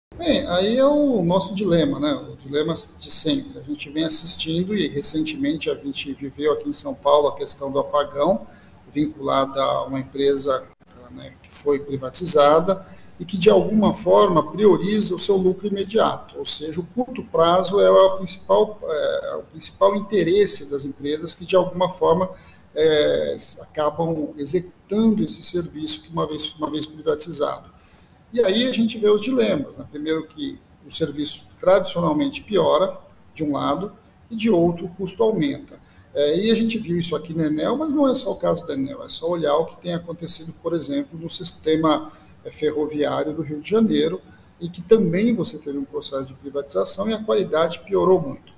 Bem, aí é o nosso dilema, né? O dilema de sempre. A gente vem assistindo e recentemente a gente viveu aqui em São Paulo a questão do apagão, vinculada a uma empresa, né, que foi privatizada e que de alguma forma prioriza o seu lucro imediato, ou seja, o curto prazo é o principal interesse das empresas que de alguma forma acabam executando esse serviço que uma vez privatizado. E aí a gente vê os dilemas, né? Primeiro que o serviço tradicionalmente piora, de um lado, e de outro o custo aumenta. E a gente viu isso aqui na Enel, mas não é só o caso da Enel, é só olhar o que tem acontecido, por exemplo, no sistema ferroviário do Rio de Janeiro, em que também você teve um processo de privatização e a qualidade piorou muito.